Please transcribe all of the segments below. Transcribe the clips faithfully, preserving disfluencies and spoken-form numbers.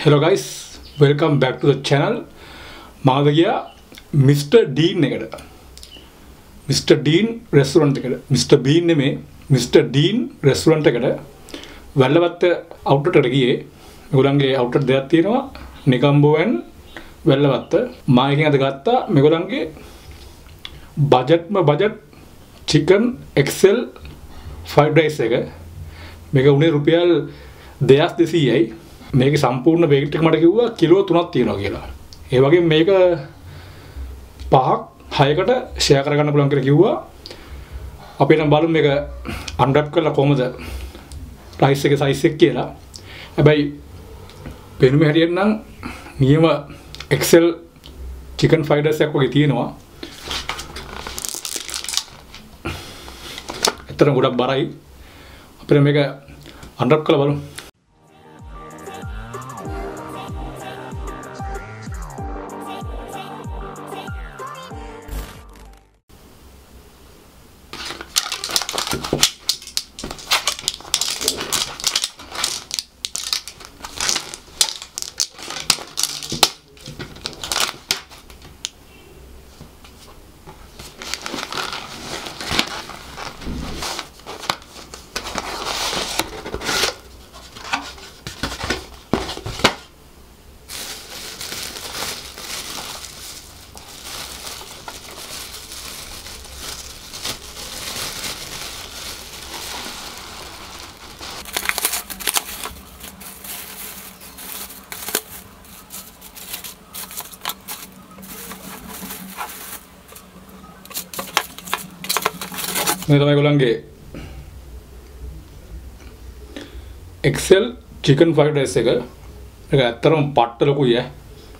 Hello guys, welcome back to the channel. මම ගියා mister Dean එකට. මිස්ටර් ඩීන් රෙස්ටුරන්ට් එකට. මිස්ටර් බීන් නෙමෙයි මිස්ටර් ඩීන් රෙස්ටුරන්ට් එකට වැල්ලවත්ත අවුට්ලට් එකට ගියේ. මේගොල්ලන්ගේ අවුට්ලට් දෙකක් තියෙනවා. නිකම්බෝ and වැල්ලවත්ත. මම එකෙන් අද ගත්තා මේගොල්ලන්ගේ බජට්ම budget chicken excel fried rice එක. මේක උනේ රුපියල් දෙදාස් දෙසීයයි. මේකේ සම්පූර්ණ වේග් එක මට කිව්වා කිලෝ තුනක් තියෙනවා කියලා. ඒ වගේම මේක පහක් හයකට ෂෙයා කරගන්න පුළුවන් කියලා කිව්වා. අපි නම් බලමු මේක අන්රැප් කරලා කොහමද රයිස් එකේ සයිස් එක කියලා. හැබැයි පෙනුමේ හැටියට නම් නියම එක්සෙල් chicken fried rice එකක් වගේ තියෙනවා. ඇත්තටම ගොඩක් බරයි. අපිට මේක අන්රැප් කරලා බලමු. මේ තමයි ඒගොල්ලන්ගේ එක්සෙල් chicken fried rice එක. ඒක ඇත්තටම පට්ට ලොකුයි ඈ.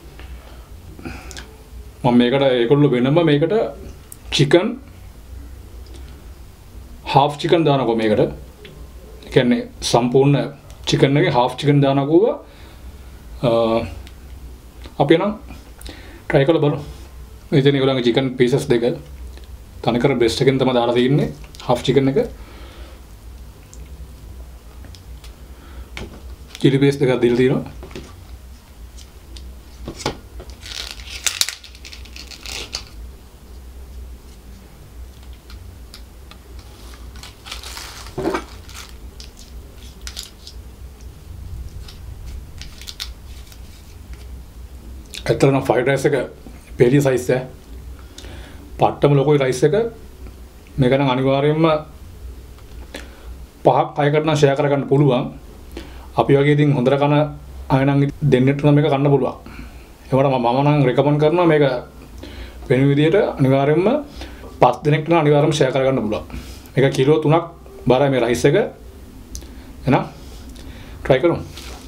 මම මේකට ඒගොල්ලෝ වෙනම මේකට chicken half chicken දානකෝ මේකට. ඒ කියන්නේ සම්පූර්ණ chicken එකේ half chicken දානකෝ අපි නම් try කරලා බලමු. ඉතින් ඒගොල්ලන්ගේ chicken pieces දෙක තනිකර බ්‍රෙස්ට් එකෙන් තමයි දාලා තියෙන්නේ half chicken එක. chili paste දෙකක් දීලා තියෙනවා. ඇත්තටම fried rice එක පෙරිය size එක පට්ටම ලොකුයි රයිස් එක. මේක නම් අනිවාර්යයෙන්ම පහක් හයකට නම් ෂෙයා කරගන්න පුළුවන්. අපි වගේ ඉතින් හොඳට කන අය නම් දෙන්නෙත් නම් මේක කන්න පුළුවන්. ඒවට මම නම් රෙකමන්ඩ් කරනවා මේක වෙන විදියට අනිවාර්යයෙන්ම පස් දෙනෙක් නම් අනිවාර්යයෙන්ම ෂෙයා කරගන්න පුළුවන්. මේක කිලෝ තුනක් බරයි මේ රයිස් එක. එහෙනම් try කරමු.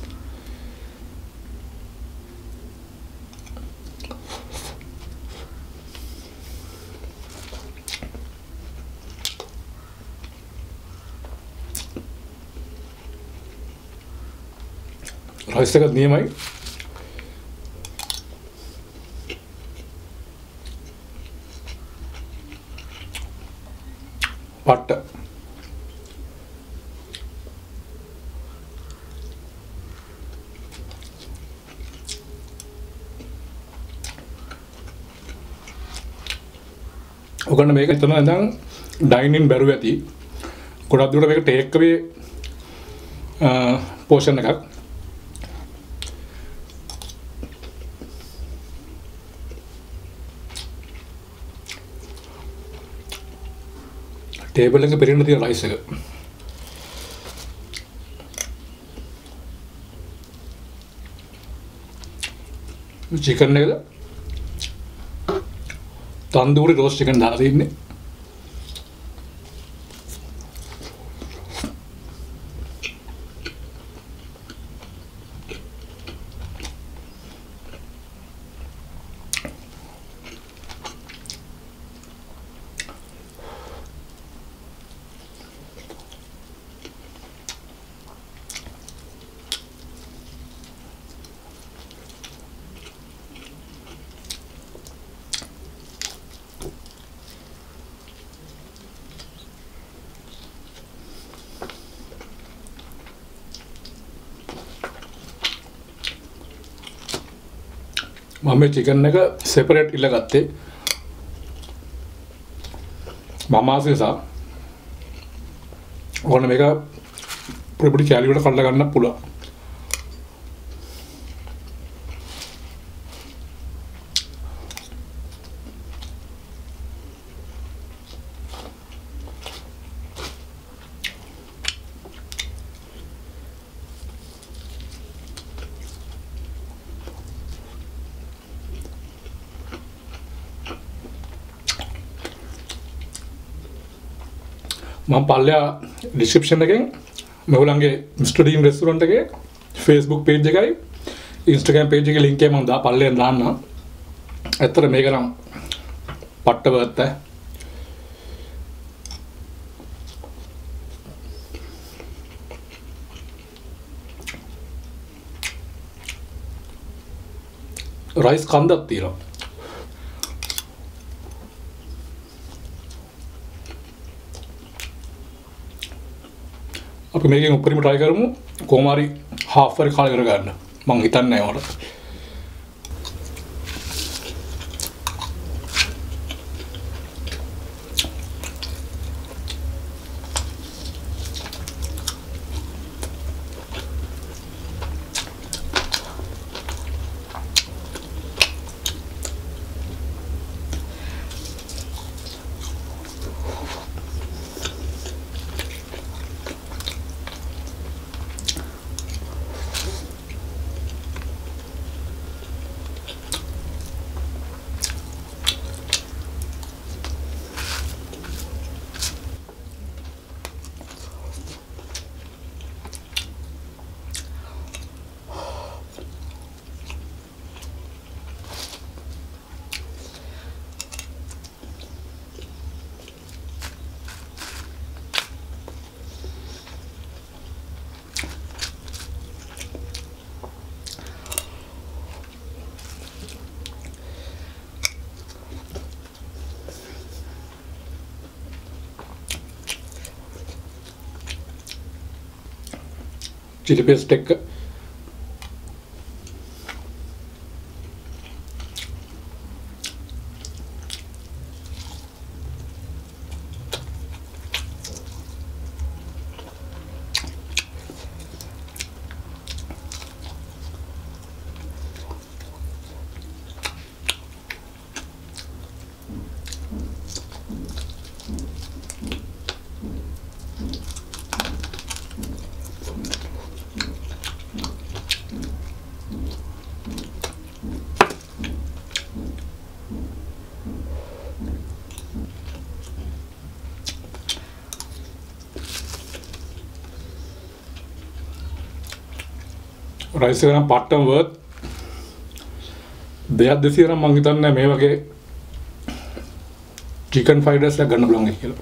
රයිස් එක නියමයි. පට්ට. ඔකන්න මේක එතන ඉඳන් ඩයින් ඉන් බැරුව ඇති. ගොඩක් දුරට මේක ටේක් අවේ පෝෂන් එකක්. ටේබල් එක පෙරෙන්න තියෙන රයිස් එක. චිකන් එකද තන්දූරි රෝස්ට් චිකන් දාලා තියෙන්නේ. මම මේ චිකන් එක සෙපරේට් ඉල්ල ගත්තේ මම ආසෙසා ඕන මේක පොඩි පොඩි කැලි වලට කඩලා ගන්න පුළුවන්. මම පල්ලෙහා ඩිස්ක්‍රිප්ෂන් එකෙන් මේගොල්ලන්ගේ මිස්ටර් ඩීන් රෙස්ටුරන්ට් එකේ Facebook page එකයි Instagram page එකේ link එක මම දා පල්ලෙන් දාන්නම්. ඇත්තට මේක නම් පට්ට වර්ත් ඈ. රයිස් කන්දක් තියෙනවා. අපි මේකෙන් උඩරිම try කරමු කොහොම හරි half හරි කාලේ කර ගන්න. මං හිතන්නේ නැහැ වල. chili paste එක රයිස් එක නම් පට්ටම වර්ත් දෙයක් දෙසිය නම් මං හිතන්නේ මේ වගේ චිකන් ෆ්‍රයිඩ් රයිස් එකක් ගන්න පුළුවන් කියලා.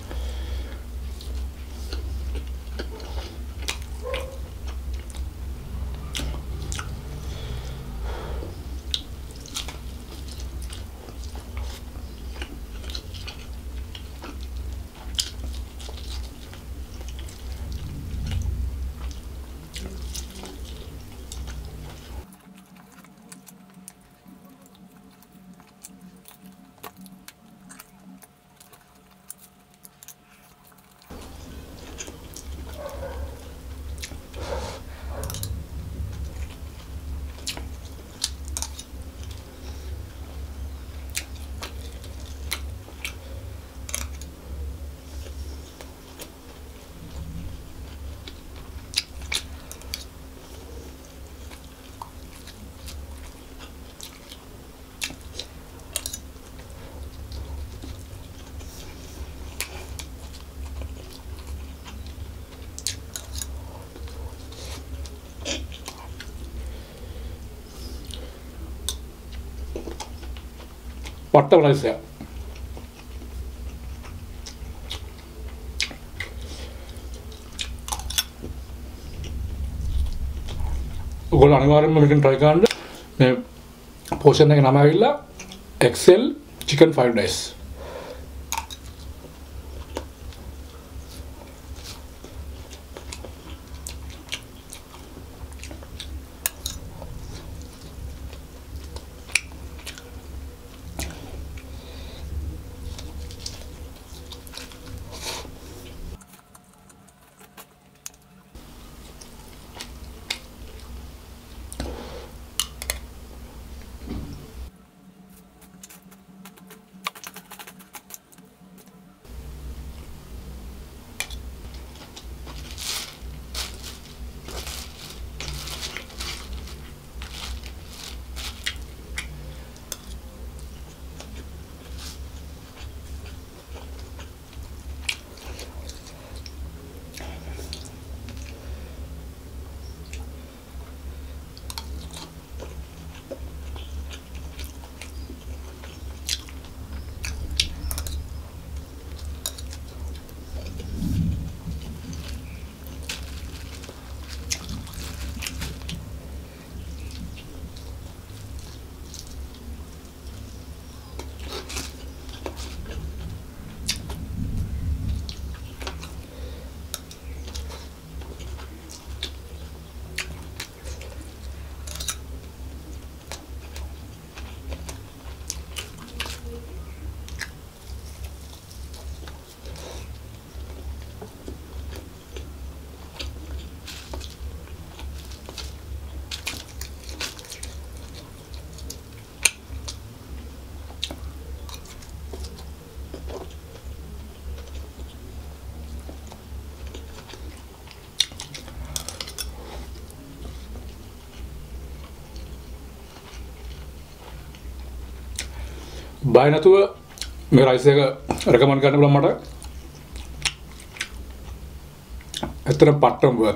පට්ටම රයිස් එක. ඔයගොල්ලෝ අනිවාර්යෙන්ම මේකෙන් try කරන්න. මේ portion එකේ නම ඇවිල්ලා Excel chicken fried rice. බය නැතුව මේ රයිස් එක රෙකමන්ඩ් කරන්න පුළුවන් මට. ඇත්තටම පට්ටම worth.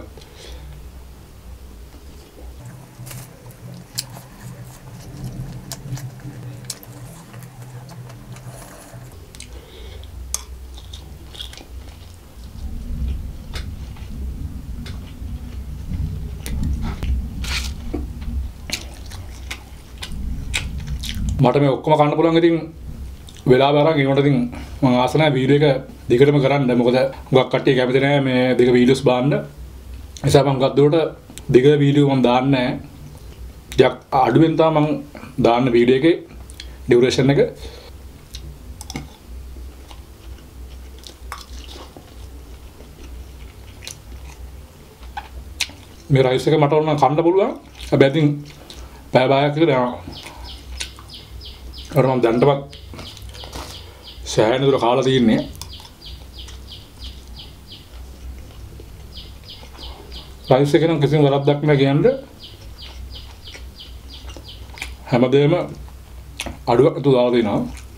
මට මේ ඔක්කොම කන්න පුළුවන්. ඉතින් වෙලාව අරන් ඒකට ඉතින් මම ආස නැහැ වීඩියෝ එක දිගටම කරන්න. මොකද හුඟක් කට්ටිය කැමති නැහැ මේ දිග වීඩියෝස් බලන්න. ඒ නිසා මම ගත් දුරට දිග වීඩියෝ මම දාන්නේ නැහැ. ටිකක් අඩුවෙන් තමයි මම දාන්න වීඩියෝ එකේ ඩියුරේෂන් එක. මේ රයිස් එක මට ඕන කන්න පුළුවන්. හැබැයි ඉතින් පැය භාගයක් විතර යනවා. අර මම දැන්ටවත් සෑහෙන දුර කාලා තින්නේ. රයිස් එක නම් කිසිම වරද්දක් නෑ කියන්නේ. හැමදේම අඩුවක් තු දාලා දෙනවා.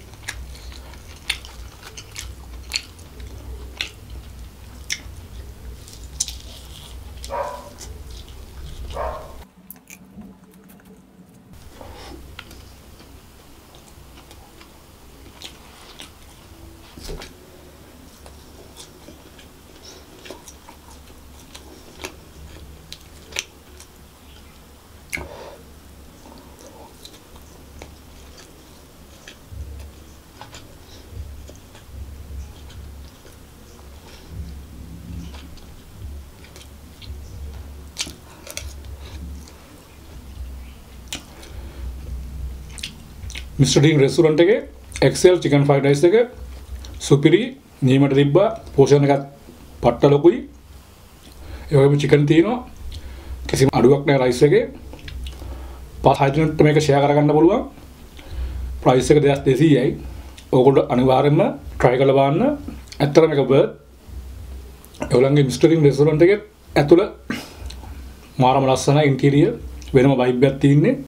මිස්ටර් ඩීන් රෙස්ටොරන්ට් එකේ එක්සෙල් චිකන් ෆ්‍රයිඩ් රයිස් එක සුපිරි නියමට තිබ්බා. පෝෂන් එකත් පට්ට ලොකුයි. ඒ වගේම චිකන් තියෙනවා. කිසිම අඩුවක් නැහැ රයිස් එකේ. පහ හය දිනකට මේක ෂෙයා කරගන්න පුළුවන්. ප්‍රයිස් එක දෙදාස් දෙසීයයි. ඕගොල්ලෝ අනිවාර්යෙන්ම try කරලා බලන්න. ඇත්තටම මේක worth. ඒගොල්ලන්ගේ මිස්ටර් ඩීන් රෙස්ටොරන්ට් එකේ ඇතුළ මාරම ලස්සනයි ඉන්ටීරියර්. වෙනම vibe එකක් තියෙන්නේ.